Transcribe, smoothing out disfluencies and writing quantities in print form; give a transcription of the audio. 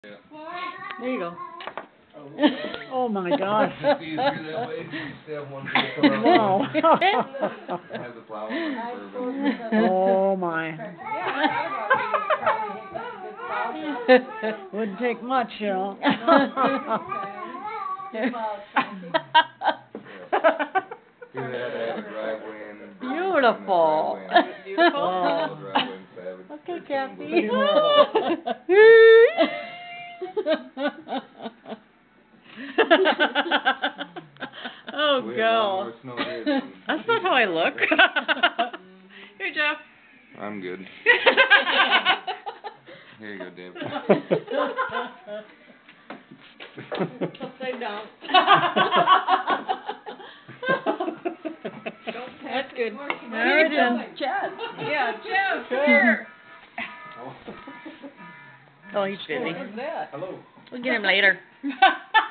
Yeah. There you go. Oh my gosh. It's easier that way. You just have one go come out. Wow. Have the plow on the Oh my. Wouldn't take much, you know. Beautiful. Okay, Kathy. Oh, go. That's not how I look. Here, Jeff. I'm good. Here you go, Dave. Upside down. That's good. All right, then. Chad. Yeah, Jeff. Here. Oh, he's busy. Hello. We'll get him later.